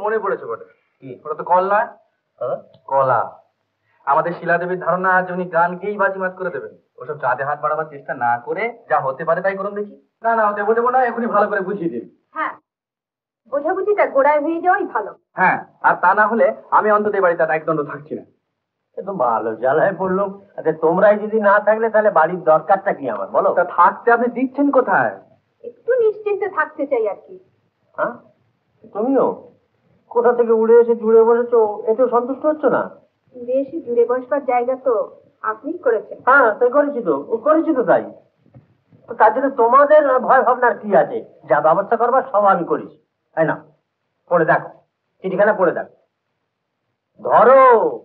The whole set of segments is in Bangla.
মনে পড়েছে বটে। ওটা তো কল নয়, কলা। আমাদের শিলা দেবীর ধারণা আজ উনি গান গেয়েই বাজিমাত করে দেবেন। ওসব চাঁদে হাত বাড়াবার চেষ্টা না করে যা হতে পারে তাই করুন দেখি। না না, দেবো দেবো না, এখনই ভালো করে বুঝিয়ে দিন। হ্যাঁ, বোঝাবুঝিটা গোড়ায় হয়ে যাওয়াই ভালো। হ্যাঁ, আর তা না হলে আমি অন্তত এই বাড়িতে একদণ্ড থাকছি না। তো ভালো জ্বালায় পড়লাম। আচ্ছা, তোমরাই যদি না থাকলে তাহলে বাড়ির দরকারটা কি আমার, বলো? তা থাকতে আপনি দিচ্ছেন কোথায়? একটু নিশ্চিন্তে থাকতে চাই আর কি। হ্যাঁ, তুমিও কোথা থেকে উড়ে এসে জুড়ে বসেছো, এতেও সন্তুষ্ট হচ্ছ না? উড়ে এসে জুড়ে বসবার জায়গা তো আপনিই করেছেন। হ্যাঁ, তাই করেছি তো তাই। তার জন্য তোমাদের ভয় ভাবনার কি আছে? যা ব্যবস্থা করবার সব আমি করেছি, তাই না? পড়ে দেখো, চিঠিখানা পড়ে দেখো, ধরো,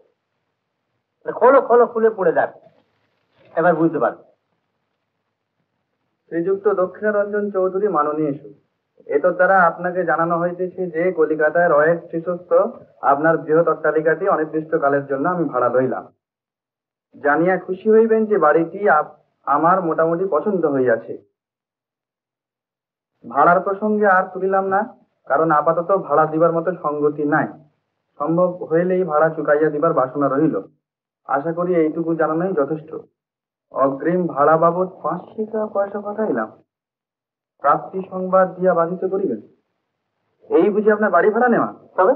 খোলো খোলো, খুলে পড়ে দেখো, এবার বুঝতে পারবে। শ্রীযুক্ত দক্ষিণারঞ্জন চৌধুরী মাননীয় সুর, এতর দ্বারা আপনাকে জানানো হইতেছে যে কলিকাতায় রয়ের শীর্ষস্থ আপনার বৃহৎ অট্টালিকাটি অনির্দিষ্টকালের জন্য আমি ভাড়া লইলাম। জানিয়া খুশি হইবেন যে বাড়িটি আমার মোটামুটি পছন্দ হইয়াছে। ভাড়ার প্রসঙ্গে আর তুলিলাম না, কারণ আপাতত ভাড়া দিবার মতো সঙ্গতি নাই। সম্ভব হইলেই ভাড়া চুকাইয়া দিবার বাসনা রহিল। আশা করি এইটুকু জানানোই যথেষ্ট। অগ্রিম ভাড়া বাবদ 5 পয়সা পাঠাইলাম, প্রাপ্তি সংবাদ দিয়া বাধিত করিবেন। এই বুঝি আপনার বাড়ি ভাড়া নেওয়া? তবে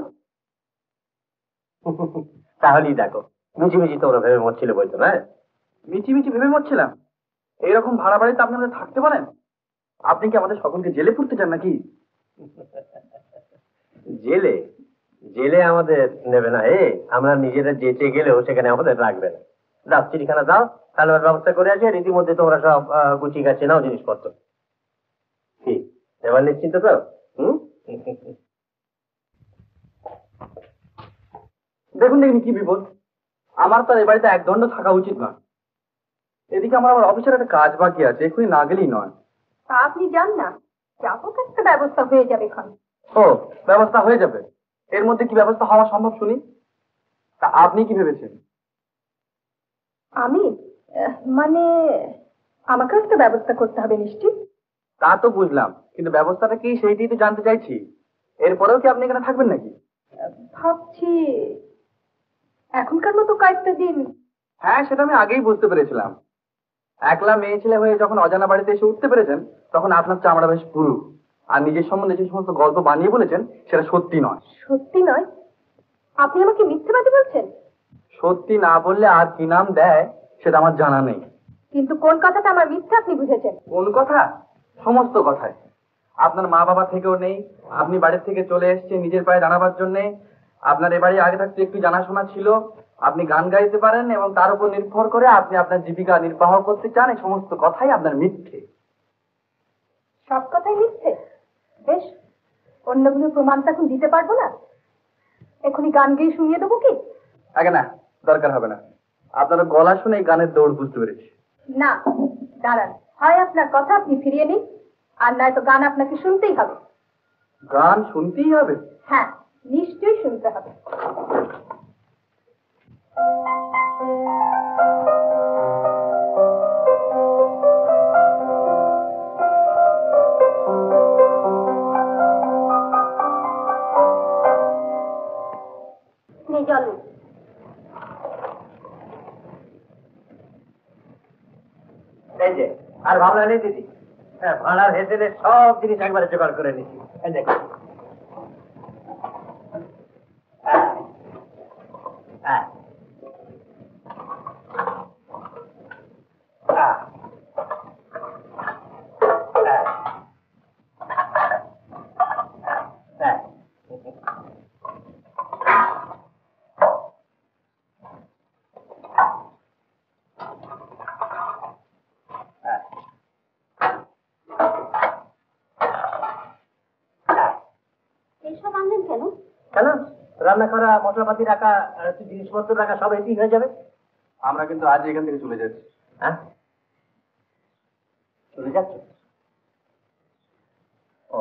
তাহলেই দেখো, মিছিমিছি তোমরা ভেবে মরছিল বলতো না? মিছিমিছি ভেবে মরছিলাম? এইরকম ভাড়া বাড়িতে আপনি আমাদের থাকতে পারেন? আপনি কি আমাদের সকলকে জেলে পুরতে চান নাকি? জেলে জেলে আমাদের নেবে না। আমরা নিজেরা যেচে গেলেও সেখানে আমাদের রাখবে না। দাও, চিঠিখানা দাও, তাহলে ওর ব্যবস্থা করে আসি। আর ইতিমধ্যে তোমরা সব গুছিয়ে গাছে নাও জিনিসপত্র। কি এবার নিশ্চিন্ত তো? দেখুন দেখুন কি বিপদ। আমার তো এই বাড়িতে একদণ্ড থাকা উচিত নয়। এদিকে আমার অফিসের একটা কাজ বাকি আছে, এক্ষুনি না গেলেই নয়। তা আপনি যান না, যাবো, একটা ব্যবস্থা হয়ে যাবে এখন। ও, ব্যবস্থা হয়ে যাবে? এর মধ্যে কি ব্যবস্থা হওয়া সম্ভব শুনি? তা আপনি কি ভেবেছেন? আমি মানে আমাকেও একটা ব্যবস্থা করতে হবে নিশ্চিত। তা তো বুঝলাম, কিন্তু ব্যবস্থাটা কি সেইটাই তো জানতে চাইছি। এরপরেও কি আপনি এখানে থাকবেন নাকি? ভাবছি এখনকার মতো কয়েকটা দিন। হ্যাঁ, সেটা আমি আগেই বুঝতে পেরেছিলাম। একলা মেয়ে ছেলে হয়ে যখন অজানা বাড়িতে এসে উঠতে পেরেছেন, তখন আপনার চামড়া বেশ পুরু। আর নিজের সম্বন্ধে যে সমস্ত গল্প বানিয়ে বলেছেন সেটা সত্যি নয়। সত্যি নয়? আপনি আমাকে মিথ্যেবাদী বলছেন? সত্যি না বললে আর কি নাম দেয় সেটা আমার জানা নেই। কিন্তু কোন কথাটা আমার মিথ্যা আপনি বুঝেছেন? কোন কথা? সমস্ত কথায়। আপনার মা বাবা থেকেও নেই, আপনি বাড়ির থেকে চলে এসেছেন নিজের পায়ে দাঁড়াবার জন্য। আপনার এ বাড়ি আগে থাকতে একটু জানাশোনা ছিল, আপনি গান গাইতে পারেন এবং তার উপর নির্ভর করে আপনি আপনার জীবিকা নির্বাহ করতে চান। এই সমস্ত কথাই আপনার মিথ্যে। সব কথাই মিথ্যে? বেশ, অন্যগুলো প্রমাণটা এখন দিতে পারবো না? এখনই গান গেয়ে শুনিয়ে দেবো কি? আগে না, দরকার হবে না। আপনার গলা শুনে এই গানের দৌড় বুঝতে পেরেছি। না, দাঁড়ান, হয় আপনার কথা আপনি ফিরিয়ে নিন, আর নয়তো গান আপনাকে শুনতেই হবে। গান শুনতেই হবে? হ্যাঁ, নিশ্চয়ই শুনতে হবে। জল এই যে, আর ভাবনা নেই দিদি। হ্যাঁ, ভাড়ার হেসেলে সব জিনিস একবারে জোগাড় করে নিচ্ছি। এই দেখ, এইসব আনলেন কেন? কেন? রান্না করা, মশলাপাতি রাখা, জিনিসপত্র রাখা, সব এটি হয়ে যাবে। আমরা কিন্তু আজ এখান থেকে চলে যাচ্ছি। হ্যাঁ, চলে যাচ্ছ? ও,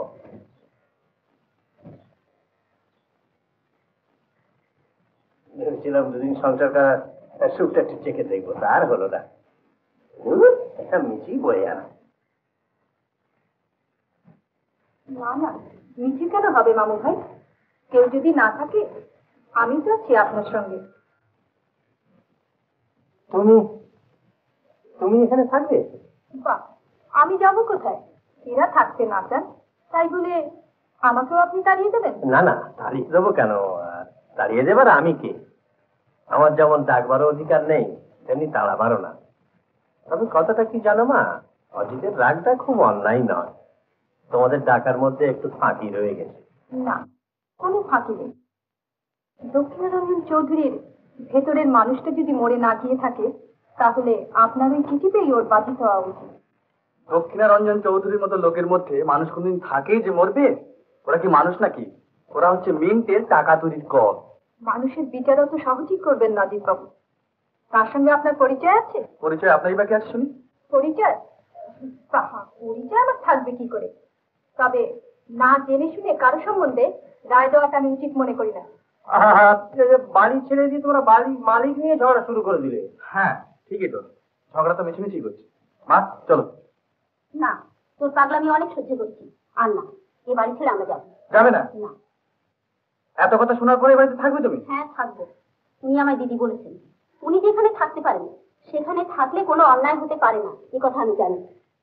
ভেবেছিলাম দুদিন সংসার করার সুখটা একটু চেখে দেখবো, তার হলো না। একটা মিছি বয়ে আনা। না না, মিছি কেন হবে মামু ভাই? কেউ যদি না থাকে আমি তো আছি আপনার সঙ্গে। তুমি তুমি এখানে থাকবে? বাহ, আমি যাব কোথায়? এরা থাকতে না চান তাই বলে আমাকেও আপনি তাড়িয়ে দেবেন? না না, তাড়িয়ে দেবো কেন? তাড়িয়ে দেবার আমি কে? আমার যেমন ডাকবারও অধিকার নেই, তেমনি তাড়াবারও না। তবে কথাটা কি জানো মা, অজিতের রাগটা খুব অন্যায় নয়। তোমাদের ডাকার মধ্যে একটু ফাঁকি রয়ে গেছে। না, কোনো ফাঁকি নেই। দক্ষিণারঞ্জন চৌধুরীর ভেতরের মানুষটা যদি মরে না গিয়ে থাকে তাহলে আপনার ওই চিঠি পেয়ে ওর বাধিত হওয়া উচিত। দক্ষিণারঞ্জন চৌধুরীর মতো লোকের মধ্যে মানুষ কোনদিন থাকেই যে মরবে? ওরা কি মানুষ নাকি? ওরা হচ্ছে মিন্টের টাকা তৈরির কল। মানুষের বিচার অত সহজই করবেন না বাবু। তার সঙ্গে আপনার পরিচয় আছে? পরিচয় আপনারই বাকি আছে শুনি। পরিচয়? বাহা, পরিচয় আমার থাকবে কি করে? তবে না জেনে শুনে কারো সম্বন্ধে রায় দেওয়াটা আমি উচিত মনে করি না। বাড়ি ছেড়ে দিয়ে তোমরা বাড়ির মালিক নিয়ে ঝগড়া শুরু করে দিলে। হ্যাঁ ঠিকই তো, ঝগড়া তো মিছিমিছি করছি। মা চলো। না, তোর পাগলামি অনেক সহ্য করছি। আর না, এ বাড়ি ছেড়ে আমরা যাবো। যাবে না? না। এত কথা শোনার পরে বাড়িতে থাকবে তুমি? হ্যাঁ থাকবো। উনি আমায় দিদি বলেছেন, উনি যেখানে থাকতে পারেন সেখানে থাকলে কোনো অন্যায় হতে পারে না, এ কথা আমি জানি।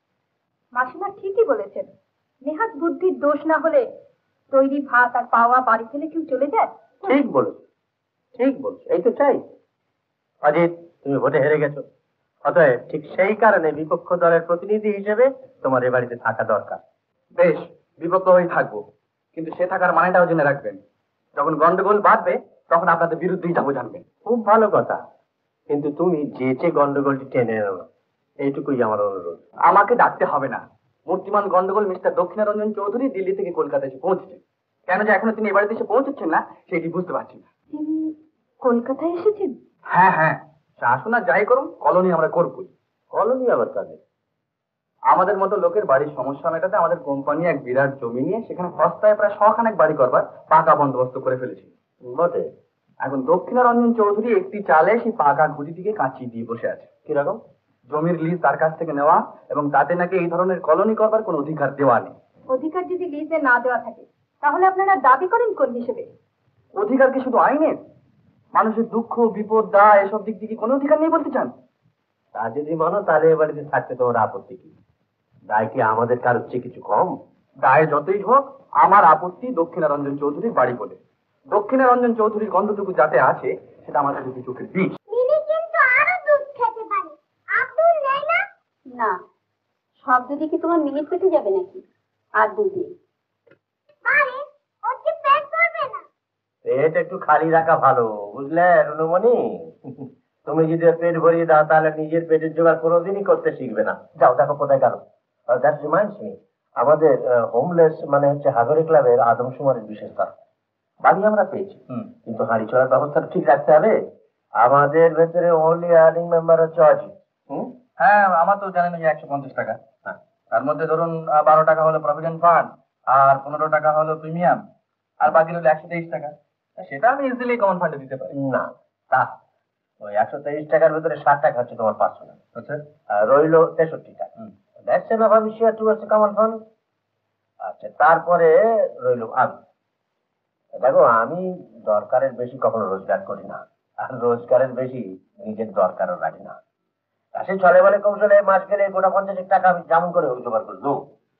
মাসিমা ঠিকই বলেছেন। নেহাত বুদ্ধির দোষ না হলে তৈরি ভাত আর পাওয়া বাড়ি ফেলে কেউ চলে যায়? ঠিক বলেছো, ঠিক বলছো, এই তো চাই। অজিত, তুমি ভোটে হেরে গেছো, অতএব ঠিক সেই কারণে বিপক্ষ দলের প্রতিনিধি হিসেবে তোমার এ বাড়িতে থাকা দরকার। বেশ, বিপক্ষ হয়ে থাকবো, কিন্তু সে থাকার মানেটাও জেনে রাখবেন। যখন গন্ডগোল বাঁধবে তখন আপনাদের বিরুদ্ধেই যাবো, জানবেন। খুব ভালো কথা, কিন্তু তুমি যেচে গন্ডগোলটি টেনে এনো না, এইটুকুই আমার অনুরোধ। আমাকে ডাকতে হবে না। মূর্তিমান গন্ডগোল মিস্টার দক্ষিণারঞ্জন চৌধুরী দিল্লি থেকে কলকাতা এসে পৌঁছেছেন। কেন যে এখনো তিনি এ বাড়িতে এসে পৌঁছচ্ছেন না সেটি বুঝতে পারছি না। তিনি কলকাতায় এসেছেন? হ্যাঁ হ্যাঁ, শাসনা যাই করুন, কলোনি আমরা করবই। কলোনি আবার কাজে? আমাদের মতো লোকের বাড়ির সমস্যা মেটাতে আমাদের কোম্পানি এক বিরাট জমি নিয়ে সেখানে সস্তায় প্রায় 100 বাড়ি করবার পাকা বন্দোবস্ত করে ফেলেছি। বটে। এখন দক্ষিণারঞ্জন চৌধুরী একটি চালে সেই পাকা খুঁটিটিকে কাঁচিয়ে দিয়ে বসে আছে। কিরকম? জমির লিজ তার কাছ থেকে নেওয়া এবং তাতে নাকি এই ধরনের কলোনি করবার কোনো অধিকার দেওয়া নেই। অধিকার যদি লিজে না দেওয়া থাকে তাহলে আপনারা দাবি করেন কোন হিসেবে? অধিকার কি শুধু আইনের? মানুষের দুঃখ বিপদ দায় এসব দিক থেকে কোনো অধিকার নেই বলতে চান? তা যদি মানো তাহলে এ বাড়িতে থাকতে তোমার আপত্তি কি? দায় কি আমাদের কারোর চেয়ে কিছু কম? দায় যতই হোক, আমার আপত্তি দক্ষিণারঞ্জন চৌধুরীর বাড়ি বলে। দক্ষিণারঞ্জন চৌধুরীর গন্ধটুকু যাতে আছে সেটা আমার কাছে চোখের বিষ। কিন্তু আরো দুধ খেতে পারে। আব্দুল নেই না? না, সব দুধই কি তোমার মিলির পেটে যাবে নাকি? আর দুধ নেই। আরে ওর কি পেট ভরবে না? পেট একটু খালি রাখা ভালো, বুঝলে রুনুমণি? তুমি যদি ওর পেট ভরিয়ে দাও তাহলে নিজের পেটের জোগাড় কোনোদিনই করতে শিখবে না। যাও দেখো কোথায় গেল। দ্যাট রিমাইন্ডস মি, আমাদের হোমলেস মানে হচ্ছে হাজারি ক্লাবের আদমশুমারির বিশেষ কাজ বাড়ি আমরা পেয়েছি, কিন্তু হাঁড়ি চড়ার ব্যবস্থাটা ঠিক রাখতে হবে। আমাদের ভেতরে অনলি আর্নিং মেম্বার হচ্ছে অজিত। হ্যাঁ, আমার তো জানেন যে 150 টাকা। হ্যাঁ। তার মধ্যে ধরুন 12 টাকা হলো প্রভিডেন্ট ফান্ড, আর 15 টাকা হলো প্রিমিয়াম, আর বাকি হলো 123 টাকা। সেটা আমি ইজিলি কমন ফান্ডে দিতে পারি। না, তা ওই 123 টাকার ভেতরে 60 টাকা হচ্ছে তোমার পার্সোনাল, আচ্ছা। আর রইলো 63 টাকা। দ্যাটস এনাফ আমি শেয়ার টুয়ার্ডস কমন ফান্ড। আচ্ছা, তারপরে রইলো আমি। দেখো, আমি দরকারের বেশি কখনো রোজগার করি না, আর রোজগারের বেশি নিজের দরকারও রাখি না। তা সে ছলে বলে কৌশলে মাস গেলে গোটা 50 টাকা আমি যেমন করে হোক জোগাড় করে দেবো।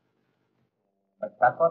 তারপর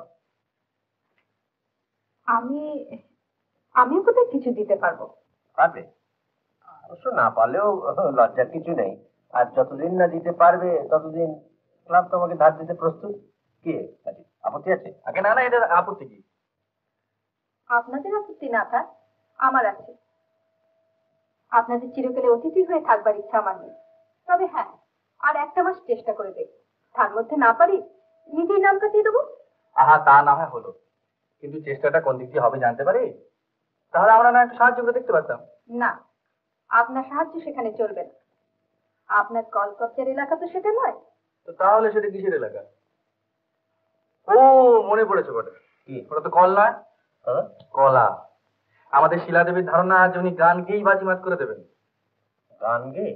আমি আমিও বোধহয় কিছু দিতে পারবো। পারবে, অবশ্য না পারলেও লজ্জার কিছু নেই। আর যতদিন না দিতে পারবে ততদিন ক্লাব তোমাকে ধার দিতে প্রস্তুত। কি আপত্তি আছে? আগে না না, এটা আপত্তি কি? আপনাদের আপত্তি না থাক, আমার আছে। আপনাদের চিরকালে অতিথি হয়ে থাকবার ইচ্ছা আমার নেই। তবে হ্যাঁ, আর একটা মাস চেষ্টা করে দেব। তার মধ্যে না পারি নিজেই নাম কাটিয়ে দেবো। আহা, তা না হয় হলো, কিন্তু চেষ্টাটা কোন দিক দিয়ে হবে জানতে পারি? তাহলে আমরা না একটু সাহায্য করে দেখতে পারতাম। না, আপনার সাহায্য সেখানে চলবে না। আপনার কলকবজার এলাকা তো সেটা নয়। তো তাহলে সেটা কিসের এলাকা? ও, মনে পড়েছে বটে। কি? ওটা তো কল নয়, কলা। আমাদের শিলাদেবীর ধারণা আজ উনি গান গেয়েই বাজিমাত করে দেবেন। গান গে?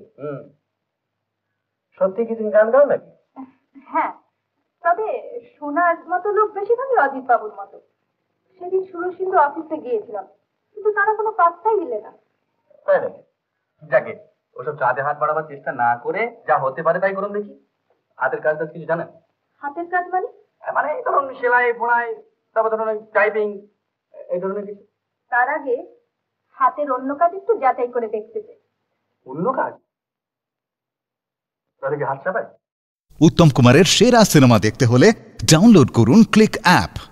সত্যি কি তুমি গান গাও নাকি? হ্যাঁ, তবে শোনার মতো লোক বেশিরভাগই অজিত বাবুর মতো। সেদিন সুরসিন্ধু অফিসে গিয়েছিলাম, কিন্তু তারা কোনো পাত্তাই দিলে না। তাই নাকি? যাকে ওসব চাঁদে হাত বাড়াবার চেষ্টা না করে যা হতে পারে তাই করুন দেখি। হাতের কাজ কিছু জানেন? হাতের কাজ মানে? মানে এই ধরুন সেলাই ফোড়াই, তারপর ধরুন টাইপিং, এই ধরনের কিছু। তার আগে হাতের অন্য কাজ একটু যাচাই করে দেখতে চাই। অন্য কাজ? তাহলে কি হাত চাপায়? উত্তম কুমারের সেরা সিনেমা দেখতে হলে ডাউনলোড করুন ক্লিক অ্যাপ।